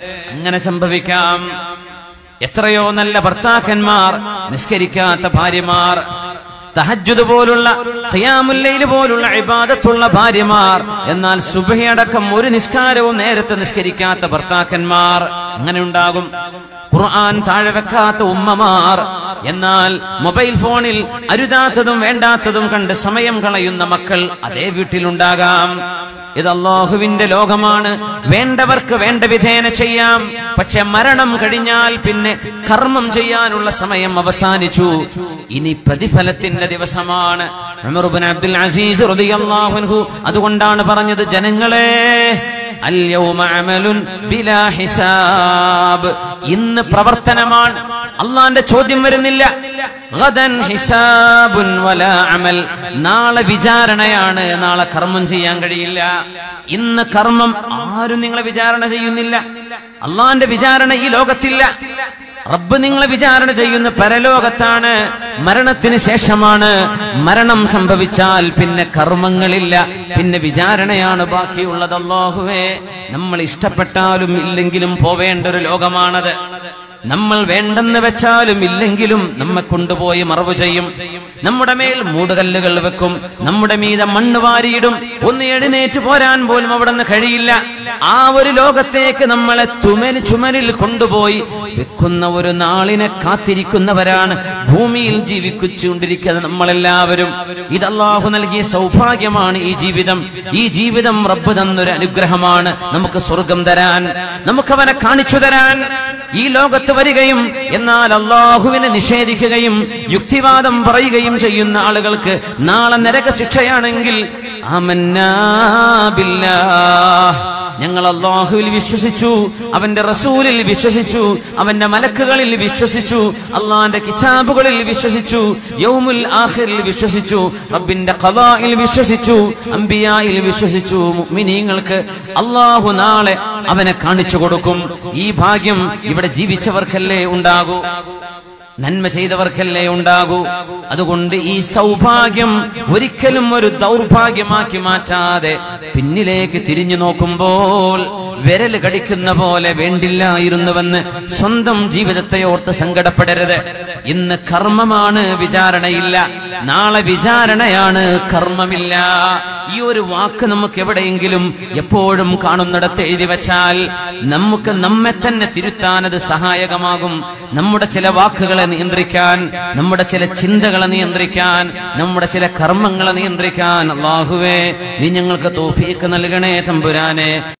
അങ്ങനെ സംഭവിക്കാം. എത്രയോ നല്ല ഭർത്താക്കന്മാർ, നിസ്കരിക്കാത്ത ഭാര്യമാർ, തഹജ്ജുദ് പോലുള്ള ഖിയാമുൽ ലൈൽ പോലുള്ള ഇബാദത്തുള്ള ഭാര്യമാർ, എന്നാൽ സുബ്ഹി അടക്കം ഒരു നിസ്കാരവും നേരത്തെ നിസ്കരിക്കാത്ത ഭർത്താക്കന്മാർ അങ്ങനെ ഉണ്ടാകും. ഖുർആൻ താഴെ വെക്കാത്ത ഉമ്മമാർ, എന്നാൽ മൊബൈൽ ഫോണിൽ അരുതാത്തതും വേണ്ടാത്തതും കണ്ട് സമയം കളയുന്ന മക്കൾ അതേ വീട്ടിലുണ്ടാകാം. ഇത് അല്ലാഹുവിന്റെ ലോകമാണ്. വേണ്ടവർക്ക് വേണ്ട വിധേന ചെയ്യാം. പക്ഷെ മരണം കഴിഞ്ഞാൽ പിന്നെ കർമ്മം ചെയ്യാനുള്ള സമയം അവസാനിച്ചു. ഇനി പ്രതിഫലത്തിന്റെ ദിവസമാണ്. ഉമർ ഇബ്നു അബ്ദുൽ അസീസ് റളിയല്ലാഹു അൻഹു അതുകൊണ്ടാണ് പറഞ്ഞത്, ജനങ്ങളെ, അൽയൗമ അമലുൻ ബിലാ ഹിസാബ്, ഇന്ന് പ്രവർത്തനമാണ്, അള്ളാന്റെ ചോദ്യം വരുന്നില്ല. ഗദൻ ഹിസാബുൻ വലാ അമൽ, നാളെ വിചാരണയാണ്, നാളെ കർമ്മം ചെയ്യാൻ കഴിയില്ല. ഇന്ന് കർമ്മം ആരും നിങ്ങളെ വിചാരണ ചെയ്യുന്നില്ല. അള്ളാന്റെ വിചാരണ ഈ ലോകത്തില്ല. റബ്ബ് നിങ്ങളെ വിചാരണ ചെയ്യുന്ന പരലോകത്താണ്, മരണത്തിന് ശേഷമാണ്. മരണം സംഭവിച്ചാൽ പിന്നെ കർമ്മങ്ങളില്ല, പിന്നെ വിചാരണയാണ് ബാക്കിയുള്ളത്. അല്ലാഹുവേ, നമ്മൾ ഇഷ്ടപ്പെട്ടാലും ഇല്ലെങ്കിലും പോവേണ്ട ഒരു ലോകമാണത്. നമ്മൾ വേണ്ടെന്ന് വെച്ചാലും ഇല്ലെങ്കിലും നമ്മെ കൊണ്ടുപോയി മറവ് ചെയ്യും. നമ്മുടെ മേൽ മൂടുകല്ലുകൾ വെക്കും, നമ്മുടെ മീതെ മണ്ണ് വാരിയിടും. ഒന്ന് എഴുന്നേറ്റ് പോരാൻ പോലും അവിടെ നിന്ന് കഴിയില്ല. ആ ഒരു ലോകത്തേക്ക് നമ്മളെ ചുമരിൽ കൊണ്ടുപോയി വെക്കുന്ന ഒരു നാളിനെ കാത്തിരിക്കുന്നവരാണ് ഭൂമിയിൽ ജീവിച്ചുകൊണ്ടിരിക്കുന്ന നമ്മളെല്ലാവരും. ഇത് അല്ലാഹു നൽകിയ സൗഭാഗ്യമാണ് ഈ ജീവിതം. ഈ ജീവിതം റബ്ബ് തന്നൊരു അനുഗ്രഹമാണ്. നമുക്ക് സ്വർഗം തരാൻ, നമുക്കവനെ കാണിച്ചു തരാൻ ഈ ലോകത്ത് വരികയും എന്നാൽ അല്ലാഹുവിനെ നിഷേധിക്കുകയും യുക്തിവാദം പറയുകയും ചെയ്യുന്ന ആളുകൾക്ക് നാളെ നരകശിക്ഷയാണെങ്കിൽ ആമന്നാ ബില്ലാഹ്, ഞങ്ങൾ അല്ലാഹുവിൽ വിശ്വസിച്ചു, അവന്റെ റസൂലിൽ വിശ്വസിച്ചു, അവന്റെ മലക്കുകളിൽ വിശ്വസിച്ചു, അള്ളാന്റെ കിതാബുകളിൽ വിശ്വസിച്ചു, യൗമുൽ ആഖിറിൽ വിശ്വസിച്ചു, റബ്ബിന്റെ ഖദാഇൽ വിശ്വസിച്ചു, അംബിയായിൽ വിശ്വസിച്ചു. മുഅ്മിനീങ്ങൾക്ക് അല്ലാഹു നാളെ അവനെ കാണിച്ചു കൊടുക്കും. ഈ ഭാഗ്യം ഇവിടെ ജീവിച്ചവർക്കല്ലേ ഉണ്ടാകൂ, നന്മ ചെയ്തവർക്കല്ലേ ഉണ്ടാകൂ. അതുകൊണ്ട് ഈ സൗഭാഗ്യം ഒരിക്കലും ഒരു ദൗർഭാഗ്യമാക്കി മാറ്റാതെ പിന്നിലേക്ക് തിരിഞ്ഞു നോക്കുമ്പോൾ വിരൽ കടിക്കുന്ന പോലെ വേണ്ടില്ലായിരുന്നുവെന്ന് സ്വന്തം ജീവിതത്തെ ഓർത്ത് സങ്കടപ്പെടരുത്. ഇന്ന് കർമ്മമാണ്, വിചാരണയില്ല. നാളെ വിചാരണയാണ്, കർമ്മമില്ല. ഈ ഒരു വാക്ക് നമുക്ക് എവിടെയെങ്കിലും എപ്പോഴും കാണുന്നിടത്ത് എഴുതി വെച്ചാൽ നമുക്ക് നമ്മെ തന്നെ തിരുത്താൻ അത് സഹായകമാകും. നമ്മുടെ ചില വാക്കുകളെ നിയന്ത്രിക്കാൻ, നമ്മുടെ ചില ചിന്തകളെ നിയന്ത്രിക്കാൻ, നമ്മുടെ ചില കർമ്മങ്ങളെ നിയന്ത്രിക്കാൻ അല്ലാഹുവേ, നീ ഞങ്ങൾക്ക് തൗഫീഖ് നൽകണേ തമ്പുരാനെ.